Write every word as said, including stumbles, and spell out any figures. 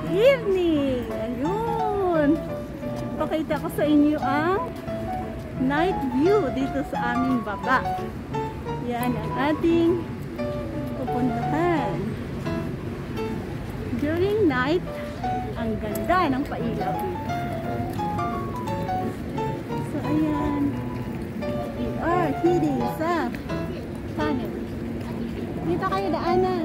evening. Ayun. Pakita ko sa inyo ang night view dito sa aming baba. Yan ang ating pupuntahan. During night, ang ganda ng pailaw dito. So ayan, we are heading sa tunnel. Dito kayo daanan.